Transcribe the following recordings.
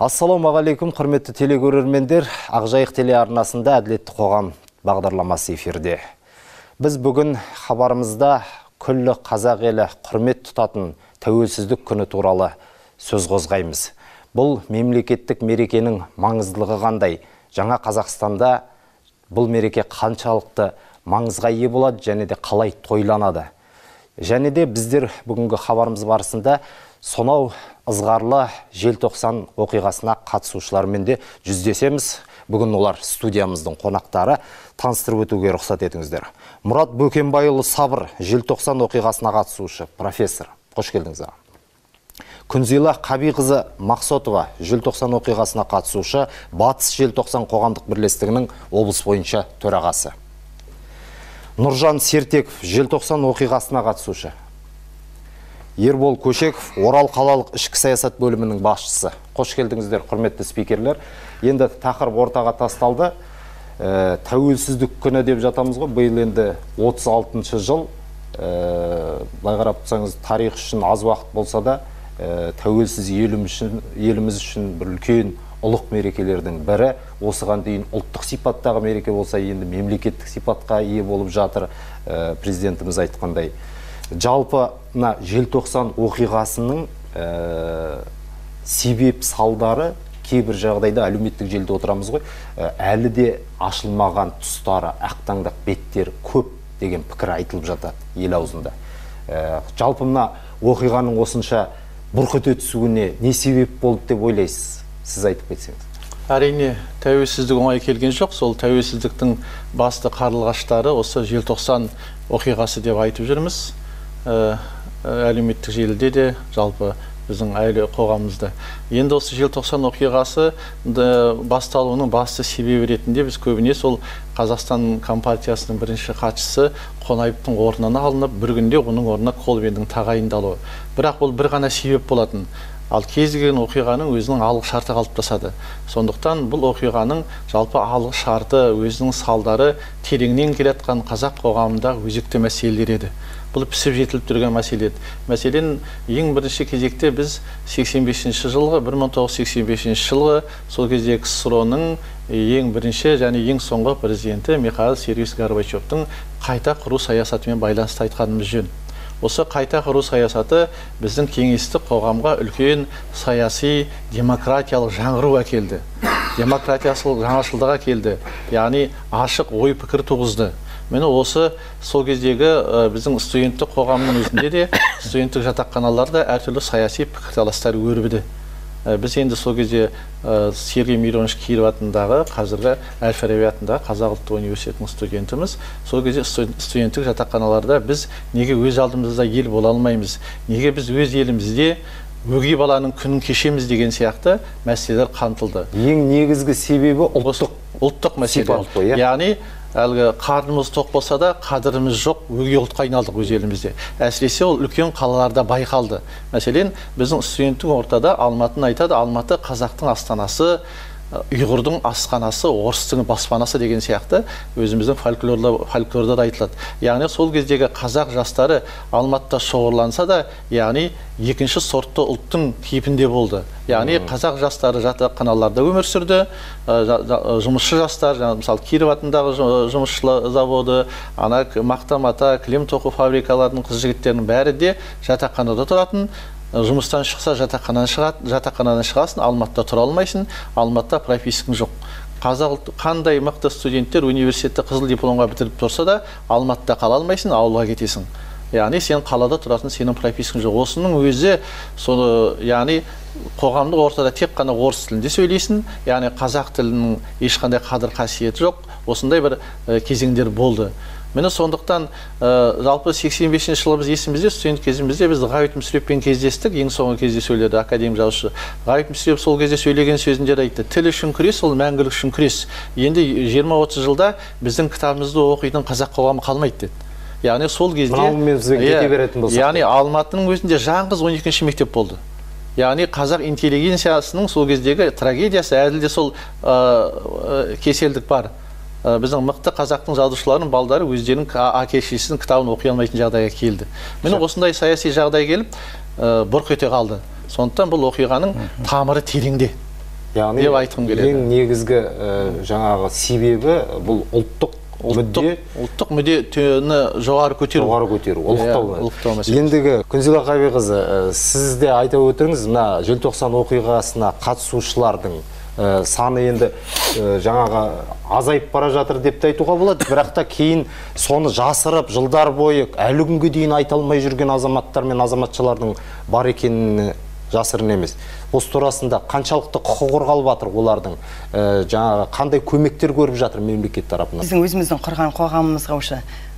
Ассалаумағалейкум, құрметті телекөрермендер. Ақжайық телеарнасында әділетті қоғам бағдарламасы эфирде. Біз бүгін хабарымызда күллі қазақ елі құрмет тұтатын тәуелсіздік күні туралы сөз қозғаймыз. Бұл мемлекеттік мерекенің маңыздылығы қандай? Жаңа Қазақстанда бұл мереке қаншалықты маңызға ие болады және де қалай тойланады? Және де біздер бүгінгі хабарымыз барысында сонау ызғарлы желтоқсан оқиғасына қатысушылармен де жүздесеміз. Бүгін олар студиямыздың қонақтары. Таныстырып өтуге рұқсат етіңіздер. Мұрат Бөкенбайұлы Сабыр, желтоқсан оқиғасына қатысушы, профессор. Қош келдіңіз. Күнзила Қабиқызы Мақсотова, желтоқсан оқиғасына қатысушы, Батыс желтоқсан қоғамдық бірлестігінің облыс бойынша төрағасы. Нұржан Сертеков, желтоқсан оқиғасына қатысушы. Ербол Көшеков, Орал қалалық ішкі саясат бөлімінің басшысы. Қош келдіңіздер, құрметті спикерлер. Енді тақырып ортаға тасталды. Тәуелсіздік күні деп жатамыз ғой. Биыл енді 36-шы жыл. Былай қарап тұрсаңыз, тарих үшін аз уақыт болса да, тәуелсіз еліміз үшін бір үлкен ұлық мерекелердің бірі. Осыған дейін ұлттық сипаттағы мереке болса, енді мемлекеттік сипатқа ие болып жатыр. Президентіміз айтқандай. Жалпы желтоқсан оқиғасының себеп салдары кейбір жағдайда әлеуметтік желіде отырамыз ғой, әлі де ашылмаған тұстары, ақтаңдақ беттер көп деген пікір айтылып жатады ел аузында. Жалпы оқиғаның осынша бұрқ ете түсуіне не себеп болды деп ойлайсыз? Сіз айтып кетсеңіз. Әрине, тәуелсіздік оңай келген жоқ. Сол тәуелсіздіктің басты қарлығаштары осы желтоқсан оқиғасы деп айтып жүрміз. Әлеуметтік желіде де, жалпы біздің қоғамымызда. Енді осы желтоқсан оқиғасы басталуының басты себебі ретінде біз көбіне сол Қазақстан Компартиясының бірінші хатшысы Қонаевтың орнына алынып, бір күнде оның орнына Колбиндің тағайындалуы. Бірақ ол бір ғана себеп болатын. Ал кез келген оқиғаның өзінің алғы шарты қалыптасады. Сондықтан бұл оқиғаның жалпы алғы шарты, өзінің салдары тереңнен келатқан қазақ қоғамында өзекті мәселелер еді. Бұл пісіп жетіліп тұрған мәселе. Мәселен, ең бірінші кезекте біз 1985 жылғы сол кезде КСРО-ның ең бірінші және ең соңғы президенті Михаил Сергеевич Горбачевтың қайта құру саясатымен байланысты айтқанымыз жөн. Осы қайта құру саясаты біздің кеңестік қоғамға үлкен саяси демократиялық жаңғыру әкелді. Демократиялық жаңашылдық әкелді. Яғни ашық ой пікір туғызды. Мені осы сол кездегі біздің студенттік қоғамның өзінде де, студенттік жатақханаларда әртүрлі саяси пікірталастар өрбіді. Біз енді сол кезде Сергей Миронович Киров атындағы, қазіргі Әл-Фараби атындағы Қазақ ұлттық университетінің студентіміз. Сол кезде студенттік жатақханаларда біз неге өз алдымызда ел бола алмаймыз, неге біз өз елімізде өгей баланың күнін кешеміз деген сияқты мәселелер қамтылды. Ең негізгі себебі ұлттық мәселе. Яғни әлгі қарнымыз тоқ болса да қадіріміз жоқ, өгей ұлтқа айналдық өз елімізде. Әсіресе ол үлкен қалаларда байқалды. Мәселен, біздің студенттік ортада Алматыны айтады, Алматы қазақтың астанасы, ұйғырдың асханасы, орыстың баспанасы деген сияқты өзіміздің фольклорда да айтылады. Яғни сол кездегі қазақ жастары Алматыда шоғырланса да, яғни екінші сортты ұлттың кейпінде болды. Яғни қазақ жастары жатақханаларда өмір сүрді, жұмысшы жастар, мысалы Киров атындағы жұмысшы заводы, Мақтамата, кілем тоқу фабрикаларының қыз-жігіттерінің бәрі де жатақханада тұратын. Жұмыстан шықса жатақханадан шығасың, Алматыда тұра алмайсың, Алматыда пропискаң жоқ. Қандай мықты студенттер университетті қызыл дипломға бітіріп тұрса да, Алматыда қала алмайсың, ауылға кетесің. Яғни сен қалада тұрасың, сенің пропискаң жоқ. Осының өзі, яғни қоғамдық ортада тек қана орыс тілінде сөйлейсің, яғни қазақ тілінің ешқандай қадір қасиеті жоқ. Осындай бір кезеңдер болды. Мені сондықтан жалпы 85 жылы біз есімізде, студент кезімізде біз Ғабит Мүсіреппен кездестік, ең соңғы кезде сөйледі академик жазушы. Ғабит Мүсіреп сол кезде сөйлеген сөзінде айтты: тіл үшін күрес, ол мәңгілік үшін күрес. Енді 20-30 жылда біздің кітабымызды оқитын қазақ қоғамы қалмайды деді. Яғни сол кезде, яғни Алматының өзінде жаңғыз 12-ші мектеп болды. Яғни қазақ интеллигенциясының сол кездегі трагедиясы, әділде сол кеселдік бар. Біздің мықты қазақтың жазушыларының балдары өздерінің әке-шешесінің кітабын оқи алмайтын жағдайға келді. Міне осындай саяси жағдай келіп бұрқ ете қалды. Сондықтан бұл оқиғаның тамыры тереңде. деп айтқым келеді. Ең негізгі жаңағы себебі бұл ұлттық мүддені жоғары көтеру, ұлықтау мәселесі. Ендігі Күнзила Қабиқызы, сіз де айта өтіңіз, мына желтоқсан оқиғасына қатысушылардың саны енді жаңағы азайып бара жатыр деп те айтуға болады, бірақ та кейін соны жасырып жылдар бойы әлі күнге дейін айта алмай жүрген азаматтар мен азаматшалардың бар екенін жасырын емес. Осы турасында қаншалықты құқық қорғалып жатыр, олардың жаңағы қандай көмектер көріп жатыр мемлекет тарапынан? Біздің өзіміздің құрған қоғамымызға осы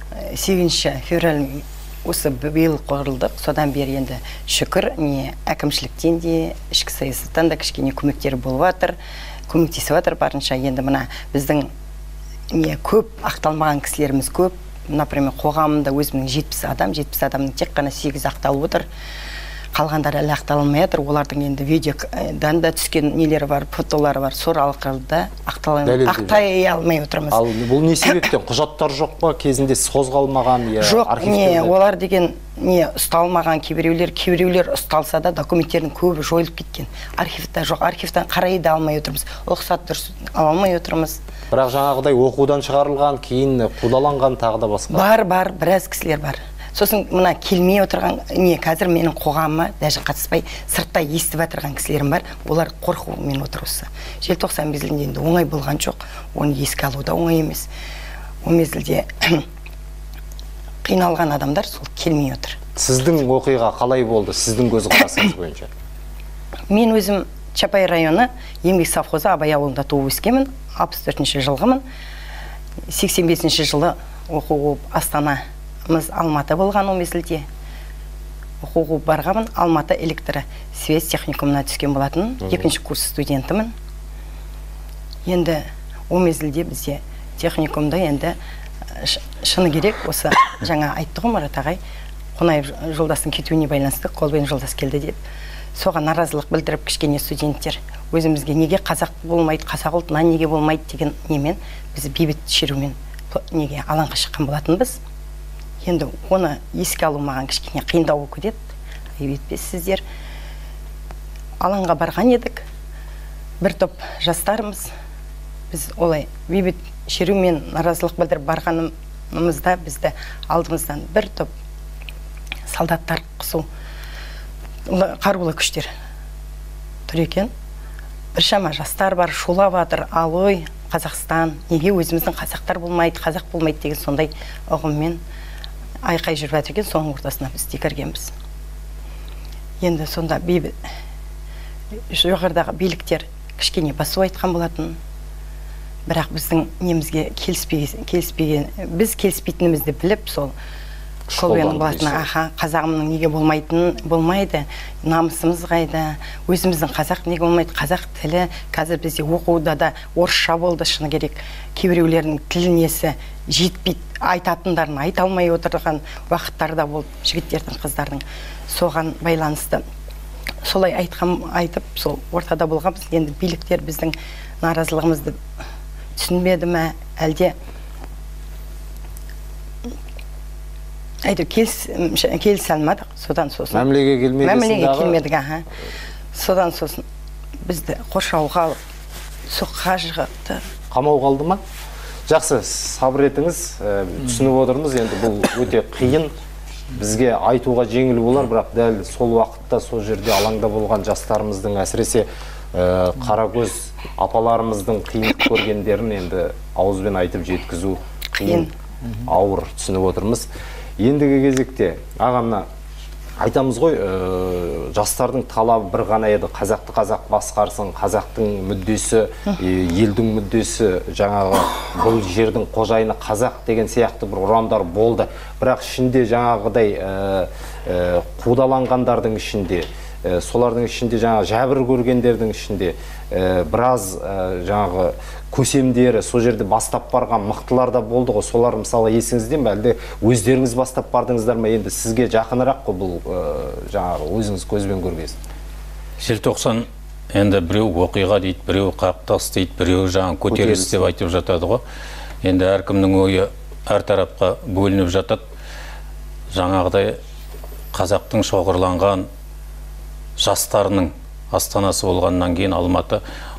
8 февраль осы биыл құрылдық, содан бері енді шүкір, әкімшіліктен де, ішкі саясаттан да кішкене көмектері болып жатыр, көмектесіп жатыр барынша. Енді мына біздің көп ақталмаған кісілеріміз көп. Например, қоғамында өзімнің 70 адамның тек қана 8 ақталып отыр. Қалғандары әлі ақталмай жатыр. Олардың енді видеодан да түскен нелері бар, фотолары бар. Сор алқырда ақтай алмай отырмыз. Ал бұл не себептен? Құжаттар жоқ па? Кезінде созғалмаған? Жоқ, олар деген ұсталмаған, кейбіреулер ұсталса да документтердің көбі жойылып кеткен. Архивта жоқ, архивтан қарай да алмай отырмыз. Рұқсат дұрыс ала алмай отырмыз. Бірақ жаңағыдай оқудан шығарылған, кейін қудаланған тағы да басқа. Бар, біраз кісілер бар. Сосын мына келмей отырған, қазір менің қоғамыма даже қатыспай сыртта естіп отырған кісілерім бар. Олар қорқумен отыр осы. Желтоқсан мезгілінде енді оңай болған жоқ. Оны еске алу да оңай емес. О мезгілде қиналған адамдар сол келмей отыр. Сіздің оқиға қалай болды? Сіздің көзқарасыңыз бойынша? Мен өзім Чапай районы Еңбек совхозы Абай ауылында туып өскенмін. 64-ші жылғымын. 85-ші жылы оқу Астанамыз Алматы болған о мезгілде. Оқуға барғанмын. Алматы электросвязь техникумына түскен болатын. 2-ші курс студентімін. Енді о мезгілде бізде техникумда енді шыны керек, осы жаңа айтты ғой Марат ағай, Қонаев жолдастың кетуіне байланысты қолбен жолдас келді деп. Соған наразылық білдіріп кішкене студенттер өзімізге неге қазақ болмайды, қазақ ұлтынан неге болмайды деген немен біз бейбіт шерумен неге алаңға шыққан болатынбыз. Енді оны еске алу маған кішкене қиындау болып кетеді. Айып етпессіздер. Алаңға барған едік. Бір топ жастарымыз біз олай бейбіт шерумен наразылық білдіріп барғанымызда бізді алдымыздан бір топ солдаттар қарулы күштер тұр екен. Біршама жастар бар, шулап жатыр, алой, Қазақстан, неге өзіміздің қазақтар болмайды, қазақ болмайды деген сондай ұғыммен айқай жүріп жатыр екен. Соның ортасына біз кіргенбіз. Енді сонда жоғарыдағы биліктер кішкене басу айтқан болатын. Бірақ біздің немізге келіспеген, біз келіспейтінімізді біліп, сол қолбенің болатына, қазағымның неге болмайды, намысымыз қайда, өзіміздің қазақ неге болмайды, қазақ тілі, қазір бізде оқуда да орысша болды, шыны керек. Кейбіреулердің тілінесі жетпейді, айтатындарын айта алмай отырған уақыттарда болды, жігіттердің, қыздардың. Соған байланысты солай айтып, сол ортада болғанбыз. Енді биліктер біздің наразылығымызды түсінбеді ме, әлде келісе алмадық, содан сосын. Мәмілеге келмедік, содан сосын бізді қоршауға алып, соққа жығыпты. Қамауға алды ма? Жақсы, сабыр етіңіз, түсініп отырмыз. Енді бұл өте қиын, бізге айтуға жеңіл болар, бірақ дәл сол уақытта, сол жерде алаңда болған жастарымыздың, әсіресе қаракөз апаларымыздың қиындық көргендерін енді ауызбен айтып жеткізу қиын, ауыр, түсініп отырмыз. Ендігі кезекте, ағамна айтамыз ғой, жастардың талабы бір ғана еді, қазақты қазақ басқарсын, қазақтың мүддесі, елдің мүддесі, жаңағы бұл жердің қожайыны қазақ деген сияқты бір ұрандар болды. Бірақ ішінде жаңағыдай қудаланғандардың ішінде, солардың ішінде жаңағы жәбір көргендердің ішінде біраз жаңағы көсемдері, сол жерде бастап барған мықтылар да болды ғой. Солар мысалы есіңізден бе, әлде өздеріңіз бастап бардыңыздар ма? Енді сізге жақынырақ қой бұл жаңағы өзіңіз көзбен көргенсіз. Желтоқсан енді біреу оқиға дейді, біреу қақтығыс дейді, біреу жаңағы көтеріліс деп айтып жатады ғой. Енді әркімнің ойы әр тарапқа бөлініп жатады. Жаңағыдай қазақтың шоғырланған жастарының астанасы болғаннан кейін Алматы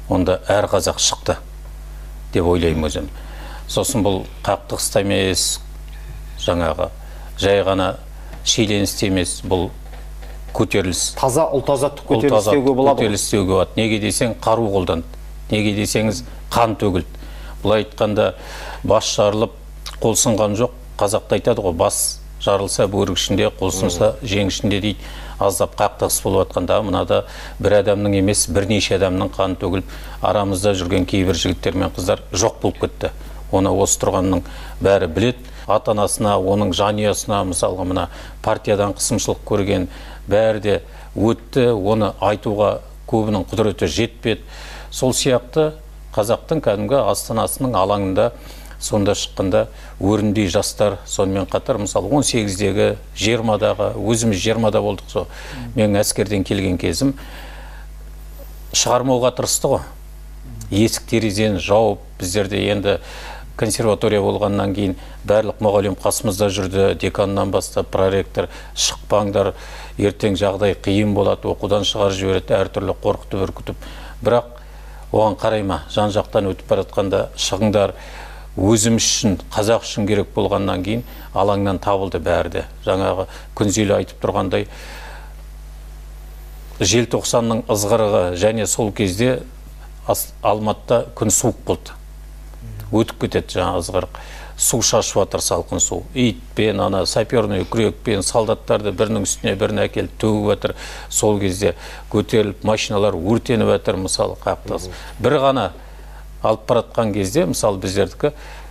онда әр қазақ шықты деп ойлаймын өзім. Сосын бұл қақтығыс емес, жаңағы жай ғана шиеленіс емес, бұл көтеріліс. Таза ұлт азаттық көтеріліс деуге болады. Көтеріліс деуге болады. Неге десең, қару қолданды. Неге десеңіз, қан төгілді. Бұлай айтқанда бас жарылып, қол сынған жоқ. Қазақта айтады ғой, бас жарылса бөрік ішінде, қол сынса жең ішінде дейді. Аздап қақтығыс болып жатқанда, мынада бір адамның емес, бірнеше адамның қаны төгіліп, арамызда жүрген кейбір жігіттер мен қыздар жоқ болып кетті. Оны осы тұрғанның бәрі білет. Ата-анасына, оның жанұясына, мысалға мына партиядан қысымшылық көрген бәрі де өтті. Оны айтуға көбінің құдіреті жетпеді. Сол сияқты қазақтың кәдімгі астанасының алаңында сонда шыққанда өріндей жастар, сонымен қатар мысалы 18-дегі, 20-дағы, өзіміз 20-да болдық сол. Мен әскерден келген кезім шығармауға тырысты ғой. Есік терезені жауып, біздерде енді консерватория болғаннан кейін барлық мұғалім қасымызда жүрді, деканнан бастап проректор, шықпаңдар, ертең жағдай қиын болады, оқудан шығарып жібереді, әртүрлі қорқытып үркітіп. Бірақ оған қарайма, жан жақтан өтіп баратқанда шығыңдар, өзім үшін, қазақ үшін керек болғаннан кейін алаңнан табылды бәрі де. Жаңағы Күнзилі айтып тұрғандай, желтоқсанның ызғырығы және сол кезде Алматыда күн суық болды. Өтіп кетеді жаңа ызғырық. Су шашып жатыр, салқын су. Итпен, саперный күрекпен солдаттарды бірінің үстіне бірін әкеліп төгіп жатыр. Сол кезде көтеріліп, машиналар өртеніп жатыр, мысалы қақтығыс. Бір ғана алып баратқан кезде, мысалы біздердікі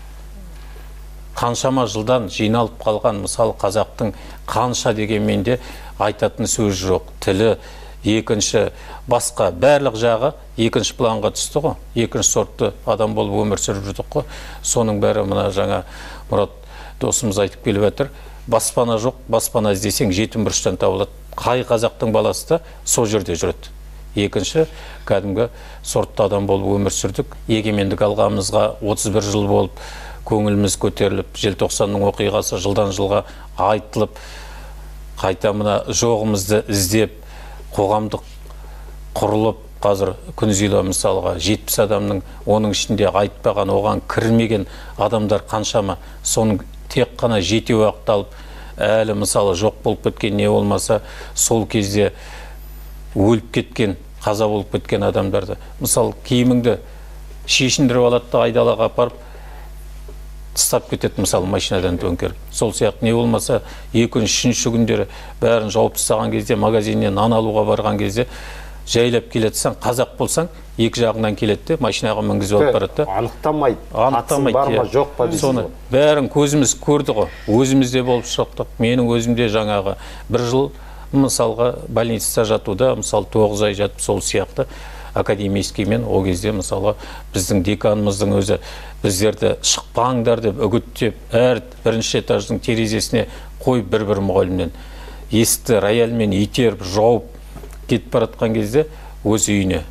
қаншама жылдан жиналып қалған, мысалы қазақтың қанша дегенмен де айтатын сөз жоқ, тілі екінші басқа барлық жағы екінші планға түсті ғой. Екінші сортты адам болып өмір сүріп жүрдік қой. Соның бәрі мына жаңа Мұрат досымыз айтып келіп жатыр. Баспана жоқ, баспана іздесең жетім бұрыштан табылады. Қай қазақтың баласы да сол жерде жүреді. Екінші кәдімгі сортты адам болып өмір сүрдік. Егемендік алғанымызға 31 жыл болып, көңіліміз көтеріліп, желтоқсанның оқиғасы жылдан жылға айтылып, қайта мына жоғымызды іздеп, қоғамдық құрылып, қазір Күнзилі мысалға 70 адамның, оның ішінде айтпаған, оған кірмеген адамдар қаншама, соның тек қана жетеу ақталып, әлі мысалы жоқ болып кеткен, не болмаса сол кезде өліп кеткен, қаза болып кеткен адамдарды. Мысалы киіміңді шешіндіріп алады, айдалаға апарып тастап кетеді, мысалы машинадан төңкеріп. Сол сияқты не болмаса екінші, үшінші күндері бәрін жауып тастаған кезде, магазиннен нан алуға барған кезде жайлап келетсің, қазақ болсаң, екі жағынан келеді, машинаға мінгізіп алып барады. Анықтамайды. Бар ма, жоқ па дейсіз. Соны бәрін көзіміз көрді ғой. Өзімізде болып шықтық. Менің өзімде жаңағы бір жыл мысалға больницада жатуда, мысалы 9 ай жатып, сол сияқты академийскиймен ол кезде мысалы біздің деканымыздың өзі біздерді шықпаңдар деп үгіттеп, әр бірінші этаждың терезесіне қойып бір-бір мұғалімнен есікті рояльмен итеріп, жауып кетіп баратқан кезде өз үйіне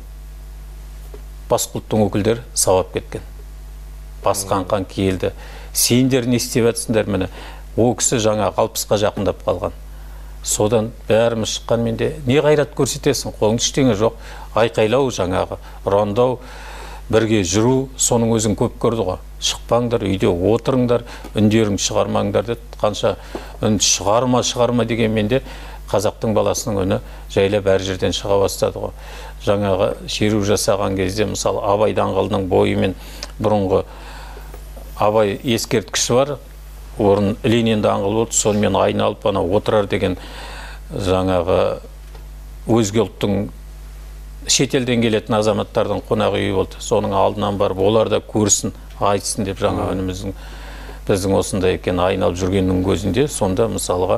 басқа ұлттың өкілдері сабап кеткен. Басқан келді. Сендер не істеп жатсыңдар міне? Ол кісі жаңа 60-қа жақындап қалған. Содан бәріміз шыққан менде не қайрат көрсетесің, қолың ештеңе жоқ, айқайлау жаңағы, ұрандау, бірге жүру, соның өзін көп көрді ғой. Шықпаңдар, үйде отырыңдар, үндерің шығармаңдар деді. Қанша үн шығарма деген менде қазақтың баласының үні жайлап әр жерден шыға бастады ғой. Жаңағы шеру жасаған кезде, мысалы Абай даңғылының бойымен бұрынғы Абай ескерткіші бар, орын Ленин даңғылы болды, сонымен айналып ана отырар деген жаңағы өзге ұлттың шетелден келетін азаматтардың қонақ үйі болды. Соның алдынан барып, олар да көрсін, айтсын деп жаңа өніміздің біздің осындай екен айналып жүргеннің көзінде, сонда мысалға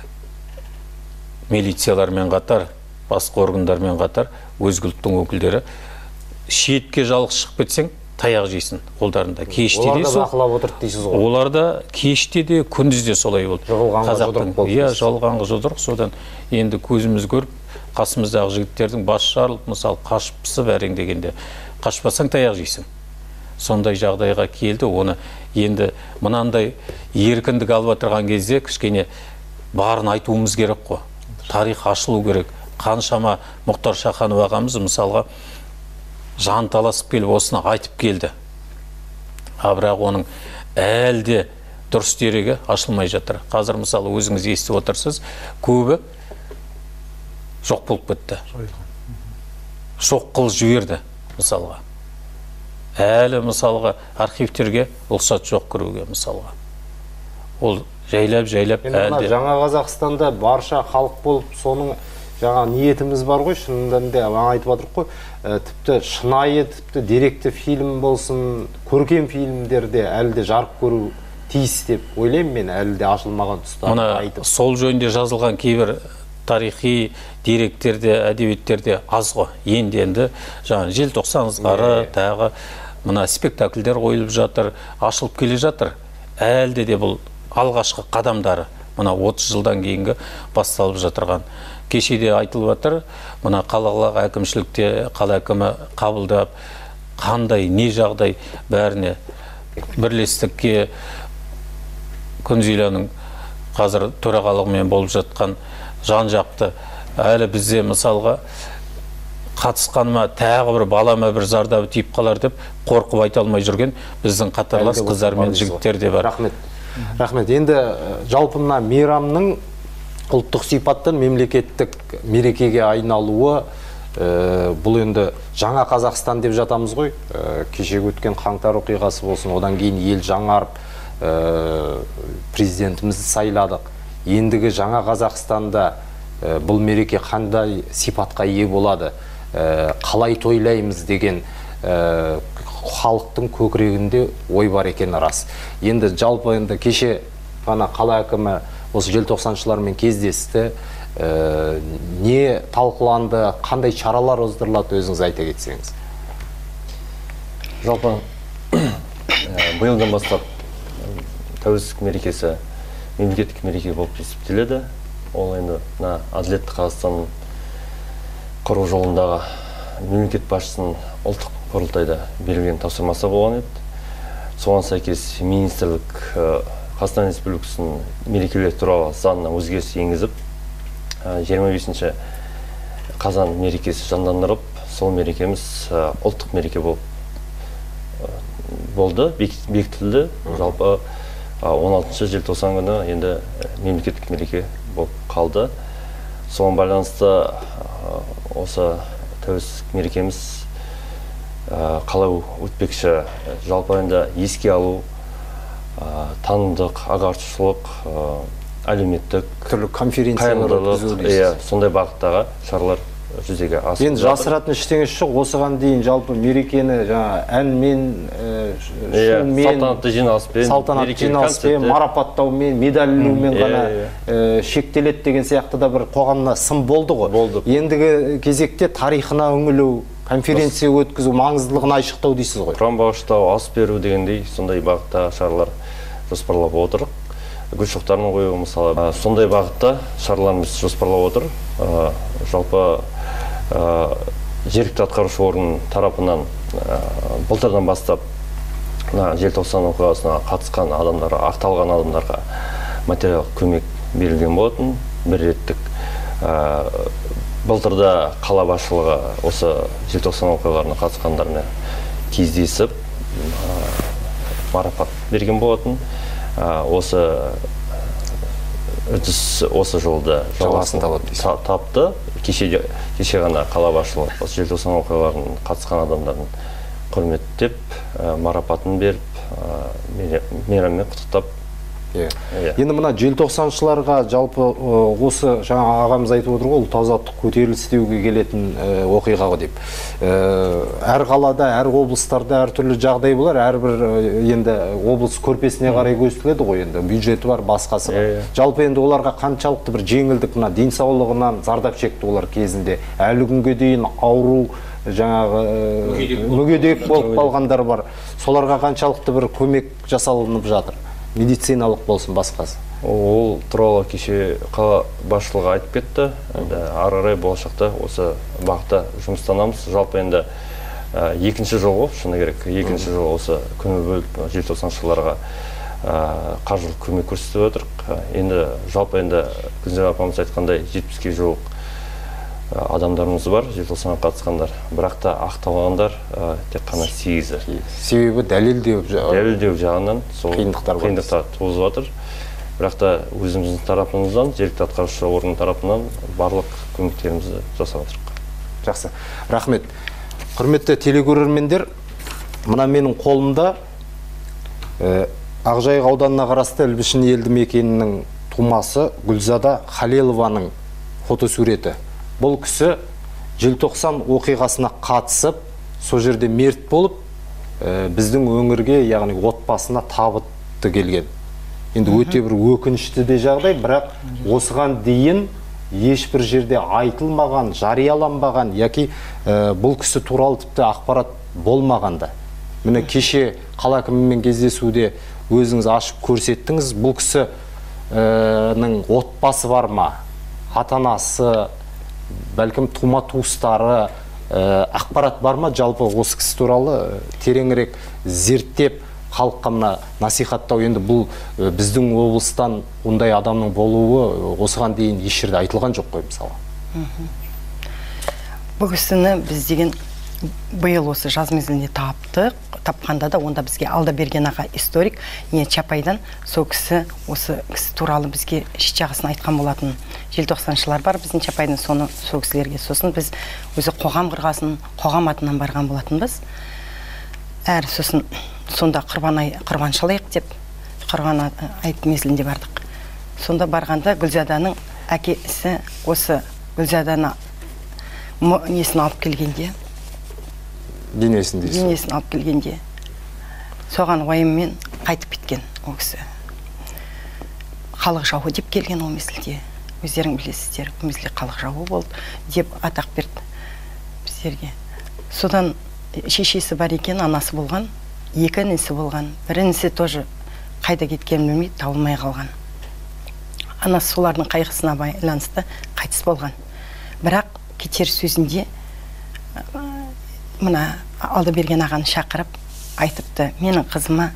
милициялармен қатар, басқа органдармен қатар өзге ұлттың өкілдері шетке жалғыз шығып кетсең, таяқ жейсің қолдарында. Кеште де сол. Бақылап отырды дейсіз ғой. Оларда кеште де, күндіз де солай болды. Жығылғанға жұдырық болды. Иә, жығылғанға жұдырық. Содан енді көзіміз көріп, қасымыздағы жігіттердің бас жарылып, мысалы қашып пысып әрең дегенде, қашпасаң таяқ жейсің. Сондай жағдайға келді. Оны енді мынандай еркіндік алып отырған кезде кішкене барын айтуымыз керек қой. Тарих ашылу керек. Қаншама Мұхтар Шаханов ағамыз мысалға жанталасып келіп осыны айтып келді. Бірақ оның әлде дұрыс дерегі ашылмай жатыр. Қазір мысалы өзіңіз естіп отырсыз, көбі жоқ болып кетті. Жоқ қыл жіберді мысалға. Әлі мысалға архивтерге рұқсат жоқ кіруге мысалға. Ол жайлап әлде. Жаңа Қазақстанда барша халық болып, соның жаңа ниетіміз бар ғой, шынында да айтып отырық қой. Тіпті шынайы, тіпті деректі фильм болсын, көркем фильмдерде әлде жарық көру тиіс деп ойлаймын мен, әлде ашылмаған тұстарды айтып. Сол жөнінде жазылған кейбір тарихи деректерде, әдебиеттерде аз ғой. Енді жаңа желтоқсан ызғары, тағы мына спектакльдер қойылып жатыр, ашылып келе жатыр. Әлде де бұл алғашқы қадамдары мына 30 жылдан кейінгі басталып жатырған. Кешеде айтылып жатыр, мына қалалық әкімшілікте қала әкімі қабылдап, қандай, не жағдай бәріне бірлестікке Күнзиляның қазір төрағалығымен болып жатқан жан-жақты, әлі бізде мысалға қатысқаныма тағы бір балама бір зардабы тиіп қалар деп қорқып айта алмай жүрген біздің қатарлас қыздар мен жігіттер де бар. Рахмет. Енді жалпы мына мейрамның ұлттық сипаттан мемлекеттік мерекеге айналуы, бұл енді жаңа Қазақстан деп жатамыз ғой. Кешегі өткен қаңтар оқиғасы болсын, одан кейін ел жаңарып, президентімізді сайладық. Ендігі жаңа Қазақстанда бұл мереке қандай сипатқа ие болады, қалай тойлаймыз деген халықтың көкірегінде ой бар екені рас. Енді жалпы кеше ғана қала әкімі осы желтоқсаншылармен кездесті, не талқыланды, қандай шаралар оздырылады, өзіңіз айта кетсеңіз. Жалпы биылдан бастап тәуелсіздік мерекесі мемлекеттік мереке болып есептеледі. Ол енді әділетті Қазақстанның құру жолындағы мемлекет басшысының ұлттық құрылтайда берілген тапсырмасы болған еді. Соған сәйкес министрлік Қазақстан Республикасының мерекелер туралы заңына өзгеріс енгізіп, 25 қазан мерекесі жандандырып, сол мерекеміз ұлттық мереке болды, бекітілді. Жалпы 16 желтоқсан күні енді мемлекеттік мереке болып қалды. Соған байланысты осы тәуелсіздік мерекеміз қалай өтпекші, жалпы енді еске алу, танымдық, ағартушылық, әлеуметтік, түрлі конференциялар өткізу дейсіз. Сондай бағыттағы шаралар жүзеге асып жатыр. Енді жасыратын ештеңе жоқ, осыған дейін жалпы мерекені әнмен, шумен, салтанатты жиналыспен, марапаттаумен, медалюмен ғана шектеледі деген сияқты да бір қоғамна сын болды ғой. Ендігі кезекте тарихына үңілу, конференция өткізу, маңыздылығын айшықтау дейсіз ғой. Құран бағыштау, ас беру дегендей сондай бағытта шаралар жоспарлап отырық. Гүл шоқтарын қою мысалы, сондай бағытта шараларымыз жоспарлап отыр. Жалпы жергілікті атқарушы орган тарапынан былтырдан бастап желтоқсан оқиғасына қатысқан адамдарға, ақталған адамдарға материалдық көмек берілген болатын. Бір реттік былтырда қала басшылығы осы желтоқсан оқиғаларына қатысқандарына кездесіп марапат берген болатын. Осы жолда жалғасын тапты. Кеше ғана қала басшылығы осы желтоқсан оқиғаларына қатысқан адамдардың құрметтеп, марапатын беріп, мейраммен құттықтап. Енді мына желтоқсаншыларға жалпы осы жаңа ағамыз айтып отыр ғой, ұлт-азаттық көтеріліс деуге келетін оқиға деп. Әр қалада, әр облыстарда әртүрлі жағдай болар, әрбір енді облыс көрпесіне қарай көзтіледі ғой, енді бюджеті бар, басқасы бар. Жалпы енді оларға қаншалықты бір жеңілдік, мына денсаулығынан зардап шекті олар кезінде, әлі күнге дейін ауру, жаңағы мүгедек болып қалғандар бар. Соларға қаншалықты бір көмек жасалынып жатыр, медициналық болсын, басқасы. Ол туралы кеше қала басшылығы айтып кетті. Ары қарай болашақта осы бағытта жұмыстанамыз. Жалпы енді екінші жол ғой, шыны керек. Екінші жол осы көңіл бөліп желтоқсаншыларға қаржылық көмек көрсетіп отырық. Енді жалпы енді Күнзира апамыз айтқандай 70-ге жуық адамдарымыз бар, желтоқсанға қатысқандар. Бірақ та ақталғандар тек қана 8-і. Себебі дәлелдеу жағынан қиындықтар туғызып жатыр. Бірақ та өзіміздің тарапымыздан, жергілікті атқарушы орган тарапынан барлық көмектерімізді жасап жатырмыз. Жақсы. Рахмет. Құрметті телекөрермендер, мына менің қолымда Ақжайық ауданына қарасты Ілбішін елді мекенінің тумасы Гүлзада Халелованың фотосуреті. Бұл кісі желтоқсан оқиғасына қатысып, сол жерде мерт болып, біздің өңірге, яғни отбасына табытты келген. Енді өте бір өкінішті де жағдай, бірақ осыған дейін ешбір жерде айтылмаған, жарияланбаған, яки бұл кісі туралы тіпті ақпарат болмағанда. Міне кеше қала әкімімен кездесуде өзіңіз ашып көрсеттіңіз. Бұл кісінің отбасы бар ма? Ата-анасы, бәлкім тума туыстары, ақпарат бар ма? Жалпы осы кісі туралы тереңірек зерттеп, халыққа мына насихаттау. Енді бұл біздің облыстан ондай адамның болуы осыған дейін еш жерде айтылған жоқ қой, мысалы. Бұл кісіні біз деген биыл осы жаз мезгілінде тапқанда да онда бізге Алдаберген аға историк Чапайдан сол кісі осы кісі туралы бізге шет жағасын айтқан болатын. Желтоқсаншылар бар біздің Чапайдан, соны сол кісілерге. Сосын біз өзі қоғам қырғасын, қоғам атынан барған болатынбыз. Әрі сосын сонда құрбан шалайық деп құрбан айт мезгілінде бардық. Сонда барғанда Гүлзаданың әкесі осы Гүлзаданы несін алып келгенде, денесін алып келгенде соған уайыммен қайтып кеткен ол кісі. Халық жауы деп келген ол мезгілде. Өздерің білесіздер, бұл мезгілде халық жауы болды деп атақ берді біздерге. Содан шешесі бар екен, анасы болған, екі інісі болған. Бір інісі тоже қайда кеткенін білмей табылмай қалған. Анасы солардың қайғысына байланысты қайтыс болған. Бірақ кетер сөзінде мына Алдаберген ағаны шақырып айтыпты, менің қызыма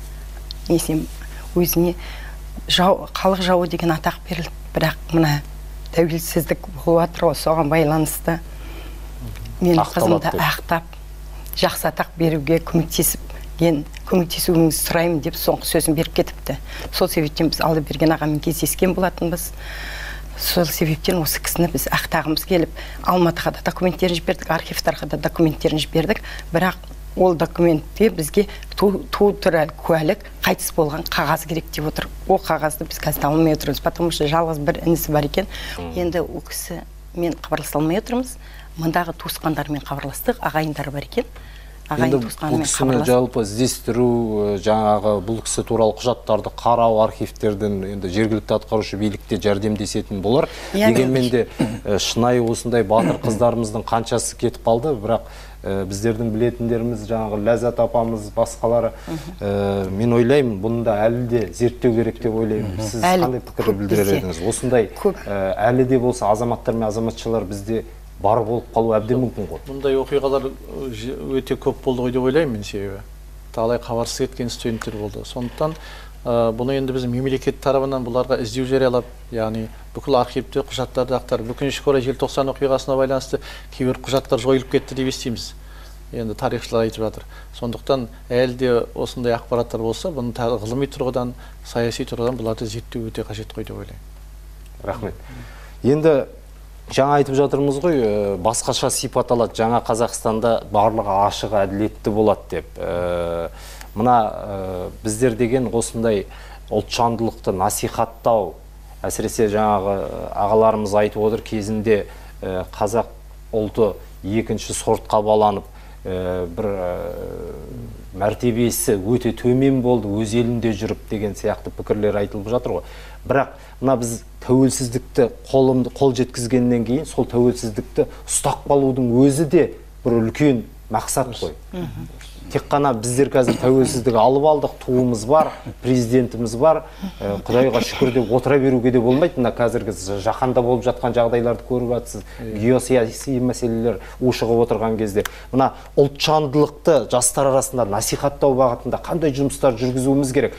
өзіне халық жауы деген атақ берілді, бірақ мына тәуелсіздік болып жатыр ғой, соған байланысты менің қызымды ақтап жақсы атақ беруге көмектесуіңізді сұраймын деп соңғы сөзін беріп кетіпті. Сол себептен біз Алдаберген ағамен кездескен болатынбыз. Сол себептен осы кісіні біз ақтағымыз келіп, Алматыға да документтерін жібердік, архивтарға да документтерін жібердік, бірақ ол документте бізге туу туралы куәлік қайтыс болған қағаз керек деп отыр. Ол қағазды біз қазір таба алмай отырмыз, потому что жалғыз бір інісі бар екен. Енді ол кісі мен хабарласа алмай отырмыз. Мындағы туысқандармен хабарластық, ағайындары бар екен. Енді бұл кісіні жалпы іздестіру, жаңағы бұл кісі туралы құжаттарды қарау, архивтерден енді жергілікті атқарушы билікте жәрдемдесетін болар. Дегенмен де шынайы осындай батыр қыздарымыздың қаншасы кетіп қалды, бірақ біздердің білетіндеріміз, жаңағы Ләззат апамыз, басқалары, мен ойлаймын, бұны да әлі де зерттеу керек деп ойлаймын. Сіз қандай пікір білдірер едіңіз? Осындай әлі де болса азаматтар мен азаматшалар бізде бар болып қалу әбден мүмкін ғой. Мұндай оқиғалар өте көп болды ғой деп ойлаймын, себебі талай хабарсыз кеткен студенттер болды. Сондықтан бұны енді біз мемлекет тарапынан бұларға іздеу жариялап, яғни бүкіл архивте құжаттарды ақтарып, өкінішке орай желтоқсан оқиғасына байланысты кейбір құжаттар жойылып кетті деп естиміз. Енді тарихшылар айтып жатыр. Сондықтан әлі де осындай ақпараттар болса, бұны ғылыми тұрғыдан, саяси тұрғыдан бұларды зерттеу өте қажет қой деп ойлаймын. Рахмет. Енді жаңа айтып жатырмыз ғой, басқаша сипат алады. Жаңа Қазақстанда барлығы ашық, әділетті болады деп. Мына біздер деген осындай ұлтжандылықты насихаттау, әсіресе жаңағы ағаларымыз айтып отыр, кезінде қазақ ұлты екінші сортқа баланып, бір мәртебесі өте төмен болды, өз елінде жүріп деген сияқты пікірлер айтылып жатыр ғой. Бірақ мына біз тәуелсіздікті қол жеткізгеннен кейін сол тәуелсіздікті ұстап қалудың өзі де бір үлкен мақсат қой. Тек қана біздер қазір тәуелсіздік алып алдық, туымыз бар, президентіміз бар, Құдайға шүкір деп отыра беруге де болмайды. Мына қазіргі жаһанда болып жатқан жағдайларды көріп жатсыз, геосаяси мәселелер ушығып отырған кезде. Мына ұлтжандылықты жастар арасында насихаттау бағытында қандай жұмыстар жүргізуіміз керек?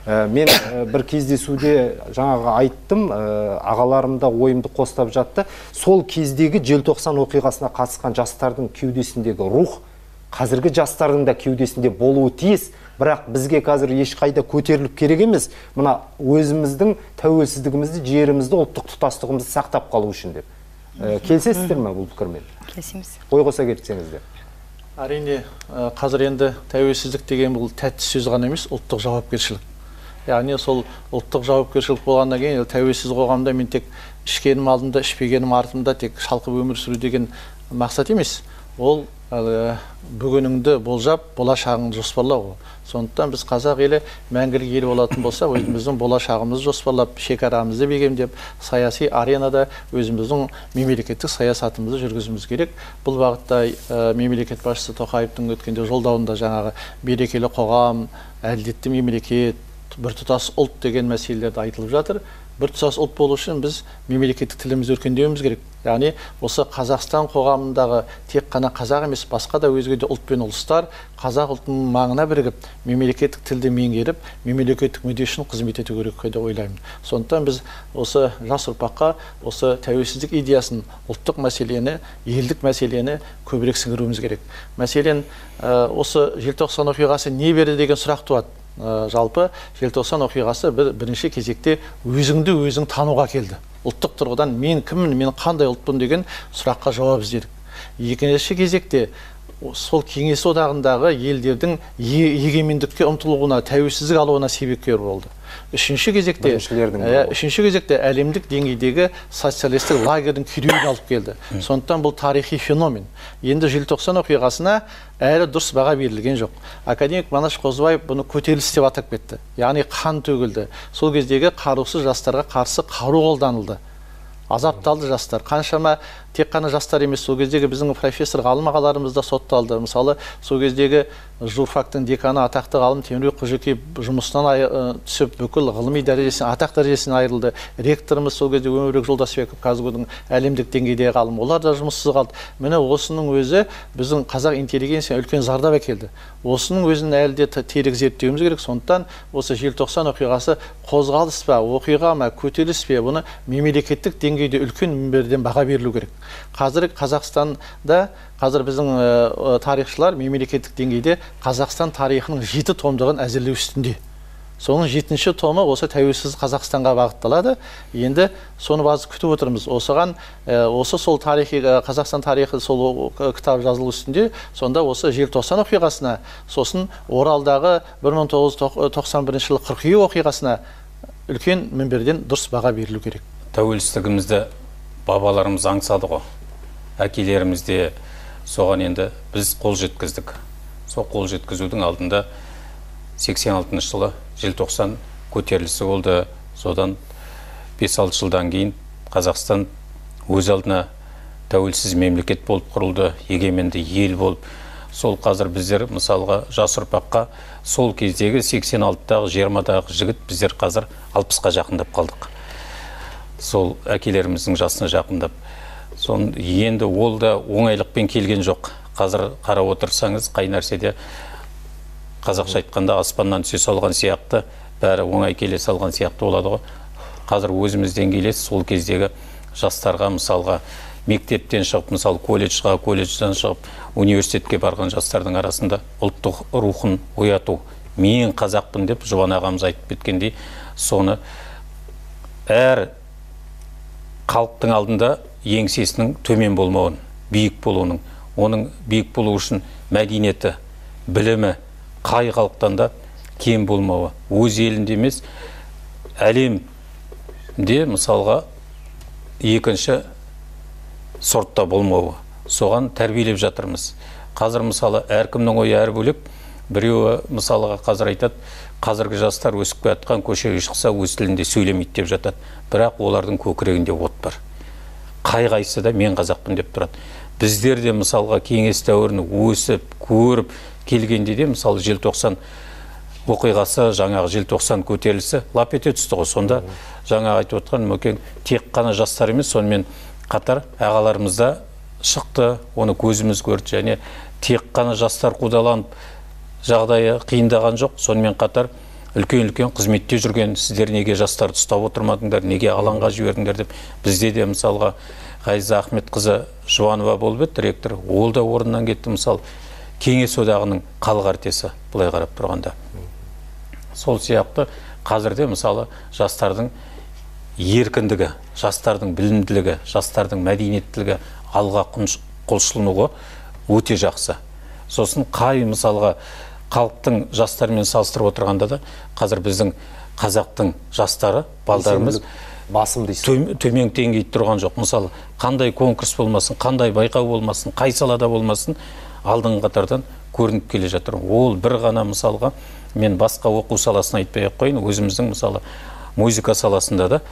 Мен бір кездесуде жаңағы айттым, ағаларым да ойымды қостап жатты. Сол кездегі желтоқсан оқиғасына қатысқан жастардың кеудесіндегі рух қазіргі жастардың да кеудесінде болуы тиіс. Бірақ бізге қазір ешқайда көтеріліп керек емес. Мына өзіміздің тәуелсіздігімізді, жерімізді, ұлттық тұтастығымызды сақтап қалу үшін деп. Келісесіздер ме бұл пікірмен? Келісеміз. Ой қоса кетсеңіздер. Әрине, қазір енді тәуелсіздік деген бұл тәтті сөз ғана емес, ұлттық жауапкершілік. Яғни сол ұлттық жауапкершілік болғаннан кейін тәуелсіз қоғамда мен тек ішкенім алдымда, ішпегенім артымда тек шалқып өмір сүру деген мақсат емес. Ол бүгініңді болжап, болашағыңды жоспарлау. Сондықтан біз қазақ елі мәңгілік ел болатын болса, өзіміздің болашағымызды жоспарлап, шекарамызды бекемдеп, саяси аренада өзіміздің мемлекеттік саясатымызды жүргізуіміз керек. Бұл бағытта мемлекет басшысы Тоқаевтың өткенде жолдауында жаңағы берекелі қоғам, әділетті мемлекет, біртұтас ұлт деген мәселелерді айтылып жатыр. Біртұтас ұлт болу үшін біз мемлекеттік тілімізді өркендеуіміз керек. Яғни осы Қазақстан қоғамындағы тек қана қазақ емес, басқа да өзге де ұлт пен ұлыстар қазақ ұлтының маңына бірігіп, мемлекеттік тілді меңгеріп, мемлекеттік мүдде үшін қызмет ету керек деп ойлаймын. Сондықтан біз осы жас ұрпаққа осы тәуелсіздік идеясын, ұлттық мәселені, елдік мәселені көбірек сіңіруіміз керек. Мәселен, осы желтоқсан оқиғасы не берді деген сұрақ туады. Жалпы желтоқсан оқиғасы бірінші кезекте өзіңді өзің тануға келді. Ұлттық тұрғыдан мен кіммін, мен қандай ұлтпын деген сұраққа жауап іздедік. Екінші кезекте сол кеңес одағындағы елдердің егемендікке ұмтылуына, тәуелсіздік алуына себепкер болды. Үшінші кезекте әлемдік деңгейдегі социалистік лагердің күйреуін алып келді. Сондықтан бұл тарихи феномен. Енді желтоқсан оқиғасына әлі дұрыс баға берілген жоқ. Академик Манаш Қозыбаев бұны көтеріліс деп атап кетті. Яғни қан төгілді. Сол кездегі қарусыз жастарға қарсы қару қолданылды. Азапталды жастар. Қаншама тек қана жастар емес, сол кездегі біздің профессор ғалым ағаларымыз да сотталды. Мысалы, сол кездегі журфактың деканы атақты ғалым Темірбек Қожекеев жұмысынан түсіп, бүкіл ғылыми дәрежесінен, атақ дәрежесінен айырылды. Ректорымыз сол кезде Өмірбек Жолдасбеков, қазгудың әлемдік деңгейдегі ғалым, олар да жұмыссыз қалды. Міне осының өзі біздің қазақ интеллигенциясына үлкен зардап әкелді. Осының өзін әлі де терек зерттеуіміз керек. Сондықтан осы желтоқсан оқиғасы қозғалыс па, оқиға ма, көтеріліс пе, бұны мемлекеттік деңгейде үлкен мінберден баға берілу керек. Қазір Қазақстанда, қазір біздің тарихшылар мемлекеттік деңгейде Қазақстан тарихының 7 томдығын әзірлеу үстінде. Соның 7-ші томы осы тәуелсіз Қазақстанға бағытталады. Енді соны базы күтіп отырмыз. Осыған осы сол тарихи Қазақстан тарихы сол кітап жазылу үстінде, сонда осы желтоқсан оқиғасына, сосын Оралдағы 1991 жылы қыркүйек оқиғасына үлкен мінберден дұрыс баға берілу керек. Тәуелсіздігімізді бабаларымыз аңсады ғой. Әкелеріміз де соған енді біз қол жеткіздік. Сол қол жеткізудің алдында 86 жылы желтоқсан көтерілісі болды. Содан 5-6 жылдан кейін Қазақстан өз алдына тәуелсіз мемлекет болып құрылды, егеменді ел болып. Сол қазір біздер мысалға жас ұрпаққа сол кездегі 86-дағы 20-дағы жігіт біздер қазір 60-қа жақындап қалдық. Сол әкелеріміздің жасына жақындап. Енді ол да оңайлықпен келген жоқ. Қазір қарап отырсаңыз, қай нәрседе қазақша айтқанда аспаннан түсе салған сияқты, бәрі оңай келе салған сияқты болады ғой. Қазір өзімізден келесі сол кездегі жастарға, мысалға мектептен шығып, мысалы колледжға, колледжден шығып, университетке барған жастардың арасында ұлттық рухын ояту. Мен қазақпын деп Жұбан ағамыз айтып кеткендей, соны әр халықтың алдында еңсесінің төмен болмауын, биік болуының, оның биік болу үшін мәдениеті, білімі қай халықтан да кем болмауы, өз елінде емес, әлемде мысалға екінші сортта болмауы, соған тәрбиелеп жатырмыз. Қазір мысалы әркімнің ойы әр бөлек. Біреуі мысалға қазір айтады, қазіргі жастар өсіп жатқан көшеге шықса өз тілінде сөйлемейді деп жатады. Бірақ олардың көкірегінде от бар. Қай-қайсы да мен қазақпын деп тұрады. Біздер де мысалға кеңес дәуіріне өсіп, көріп келгенде де мысалы желтоқсан оқиғасы, жаңағы желтоқсан көтерілісі лап ете түсті ғой. Сонда жаңа айтып отқан Мөкең тек қана жастар емес, сонымен қатар ағаларымыз да шықты, оны көзіміз көрді, және тек қана жастар қудаланып жағдайы қиындаған жоқ. Сонымен қатар үлкен қызметте жүрген, сіздер неге жастарды ұстап отырмадыңдар, неге алаңға жібердіңдер деп. Бізде де мысалға Ғайза Ахметқызы Жұбанова болып еді, директор, ол да орнынан кетті. Мысалы, Кеңес одағының халық артисі, былай қарап тұрғанда. Сол сияқты қазірде мысалы жастардың еркіндігі, жастардың білімділігі, жастардың мәдениеттілігі алға құлшылынуы өте жақсы. Сосын қай мысалға халықтың жастарымен салыстырып отырғанда да қазір біздің қазақтың жастары, балдарымыз басым дейсіз. Төмен деңгейде тұрған жоқ. Мысалы, қандай конкурс болмасын, қандай байқау болмасын, қай салада болмасын, алдыңғы қатардан көрініп келе жатыр. Ол бір ғана мысалға, мен басқа оқу саласын айтпай ақ қойын, өзіміздің мысалы музыка саласында да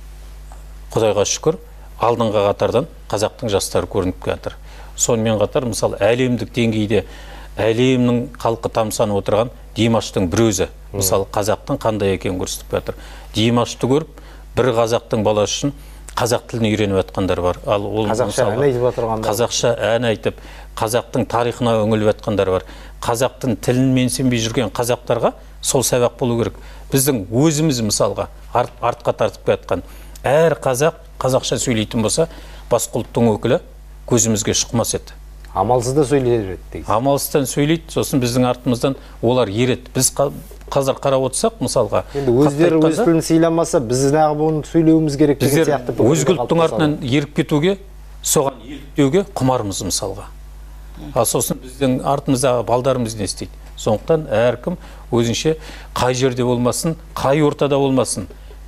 Құдайға шүкір, алдыңғы қатардан қазақтың жастары көрініп жатыр. Сонымен қатар, мысалы, әлемдік деңгейде әлемнің халқы тамсанып отырған Димаштың бір өзі, мысалы, қазақтың қандай екенін көрсетіп жатыр. Димашты көріп, бір қазақтың баласы үшін қазақ тілін үйреніп жатқандар бар. Ал ол қазақша ән айтып отырғандар. Қазақша ән айтып, қазақтың тарихына үңіліп жатқандар бар. Қазақтың тілін менсінбей жүрген қазақтарға сол сабақ болу керек. Біздің өзіміз мысалға артқа тартып жатқан әр қазақ қазақша сөйлейтін болса, басқа ұлттың өкілі көзімізге шықмас еді. Амалсыз да сөйлейді дейсіз. Амалсыздан сөйлейді, сосын біздің артымыздан олар ереді. Біз қазір қарап отырсақ, мысалға, енді өздері өз тілін сыйламаса, біз неғып оны сөйлеуіміз керек деген сияқты. Өзге ұлттың артынан еріп кетуге, соған еліктеуге құмармыз мысалға. Сосын біздің артымыздағы балдарымыз не істейді? Сондықтан әркім өзінше қай жерде болмасын, қай ортада болмасын,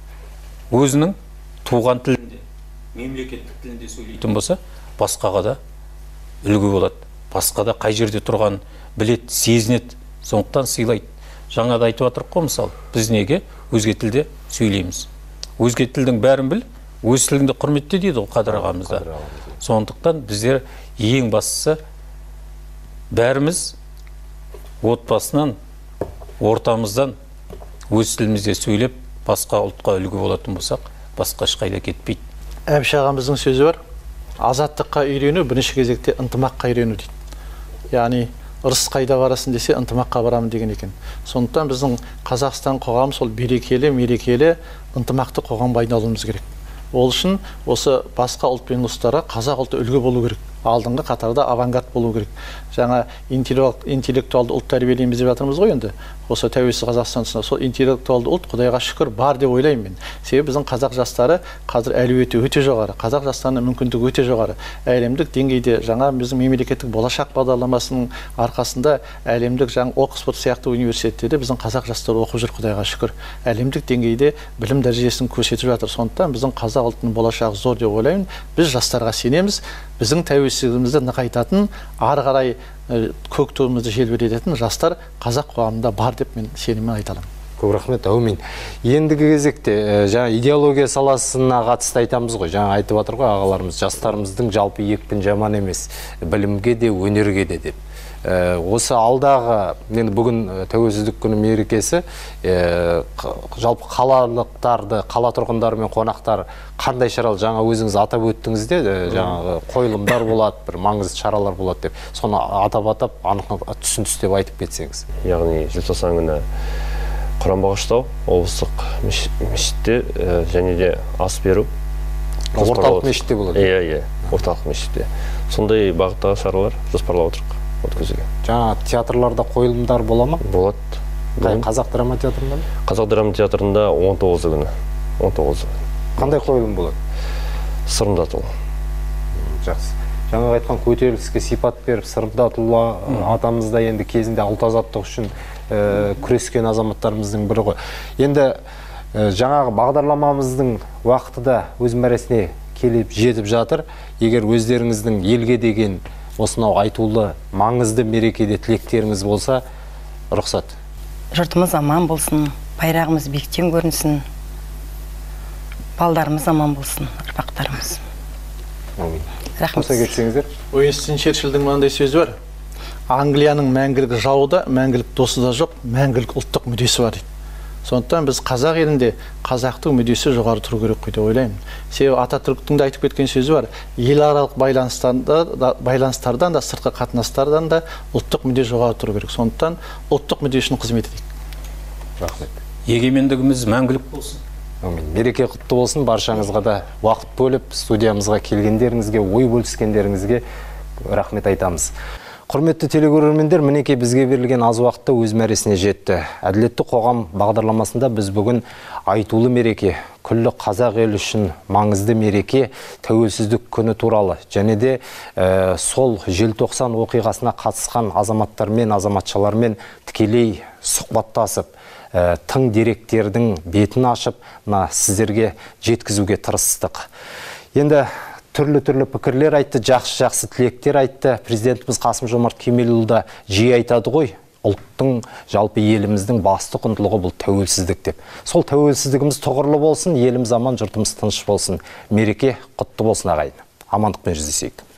өзінің туған тілінде, мемлекеттік тілінде сөйлейтін болса, басқаға да үлгі болады. Басқа да қай жерде тұрған білет, сезінет, сондықтан сыйлайды. Жаңада айтып отырық қой, мысалы, біз неге өзге тілде сөйлейміз. Өзге тілдің бәрін біл, өз тіліңді құрметте дейді ол Қадыр ағамызда. Сондықтан біздер ең бастысы бәріміз отбасынан, ортамыздан өз тілімізде сөйлеп, басқа ұлтқа үлгі болатын болсақ, басқа ешқайда кетпейді. Әбіш ағамыздың сөзі бар. Азаттыққа үйрену бірінші кезекте ынтымаққа үйрену дейді. Яғни ырыс қайда барасың десе ынтымаққа барамын деген екен. Сондықтан біздің Қазақстан қоғамы сол берекелі, мерекелі, ынтымақты қоғамға айналуымыз керек. Ол үшін осы басқа ұлт пен ұлыстарға қазақ ұлты үлгі болу керек. Алдыңғы қатарда авангард болу керек. Жаңа интеллектуалды ұлт тәрбиелейміз деп жатырмыз ғой енді. Осы тәуелсіз Қазақстан тұсында сол интеллектуалды ұлт Құдайға шүкір бар деп ойлаймын мен. Себебі біздің қазақ жастары қазір әлеуеті өте жоғары. Қазақ жастарының мүмкіндігі өте жоғары. Әлемдік деңгейде жаңа біздің мемлекеттік болашақ бағдарламасының арқасында әлемдік жаңа Оксфорд сияқты университеттерде біздің қазақ жастары оқып жүр, Құдайға шүкір. Әлемдік деңгейде білім дәрежесін көрсетіп жатыр. Сондықтан біздің қазақ ұлтының болашағы зор деп ойлаймын. Біз жастарға сенеміз. Біздің тәуелсіздігімізді нығайтатын, ары қарай көк туымызды желбірететін жастар қазақ қоғамында бар деп мен сеніммен айта аламын. Көп рахмет, әумин. Ендігі кезекте жаңа идеология саласына қатысты айтамыз ғой. Жаңа айтып жатыр ғой ағаларымыз, жастарымыздың жалпы екпін жаман емес, білімге де, өнерге де деп. Осы алдағы, енді бүгін тәуелсіздік күні мерекесі, жалпы қалалықтарды, қала тұрғындары мен қонақтар қандай шаралар, жаңа өзіңіз атап өттіңізде, жаңағы қойылымдар болады, бір маңызды шаралар болады деп, соны атап анық түсіністеп айтып кетсеңіз. Яғни желтоқсан күні Құран Бағыштау облыстық мешітте және де ас беру. Орталық мешітте болады. Иә, орталық мешітте. Сондай бағыттағы шаралар жоспарлап отырмыз. Жаңа театрларда қойылымдар бола ма? Болады. Қазақ драма театрында ма? Қазақ драма театрында 19 күні. 19. Қандай қойылым болады? Сырымдатұлы. Жақсы. Жаңа айтқан көтеріліске сипат беріп, Сырымдатұлы атамызда енді кезінде ұлт азаттық үшін күрескен азаматтарымыздың бірі ғой. Енді жаңағы бағдарламамыздың уақыты да өз мәресіне келіп жетіп жатыр. Егер өздеріңіздің елге деген осынау айтулы маңызды мерекеде тілектеріңіз болса, рұқсат. Жұртымыз аман болсын, байрағымыз биіктен көрінсін, балдарымыз аман болсын, ұрпақтарымыз. Рахмет. Қоса кетсеңіздер. Уинстон Черчилльдің мынандай сөзі бар. Англияның мәңгілік жауы да, мәңгілік досы да жоқ, мәңгілік ұлттық мүддесі бар дейді. Сондықтан біз қазақ елінде қазақтың мүддесі жоғары тұру керек қой деп ойлаймын. Себебі Ататүріктің де айтып кеткен сөзі бар. Еларалық байланыстардан да, сыртқы қатынастардан да ұлттық мүдде жоғары тұру керек. Сондықтан ұлттық мүдде үшін қызмет етейік. Рахмет. Егемендігіміз мәңгілік болсын. Әмин. Мереке құтты болсын. Баршаңызға да уақыт бөліп, студиямызға келгендеріңізге, ой бөліскендеріңізге рахмет айтамыз. Құрметті телегөрермендер, мінекей бізге берілген аз уақытта өз мәресіне жетті. Әділетті қоғам бағдарламасында біз бүгін айтулы мереке, күллі қазақ елі үшін маңызды мереке, тәуелсіздік күні туралы, және де сол желтоқсан оқиғасына қатысқан азаматтармен, азаматшалармен тікелей сұхбаттасып, тың деректердің бетін ашып, сіздерге жеткізуге тырыстық. Енді түрлі пікірлер айтты, жақсы тілектер айтты. Президентіміз Қасым-Жомарт Кемелұлы да жиі айтады ғой, ұлттың, жалпы еліміздің басты құндылығы бұл тәуелсіздік деп. Сол тәуелсіздігіміз тұғырлы болсын, еліміз аман, жұртымыз тыныш болсын. Мереке құтты болсын ағайын. Амандықпен жүздесейік.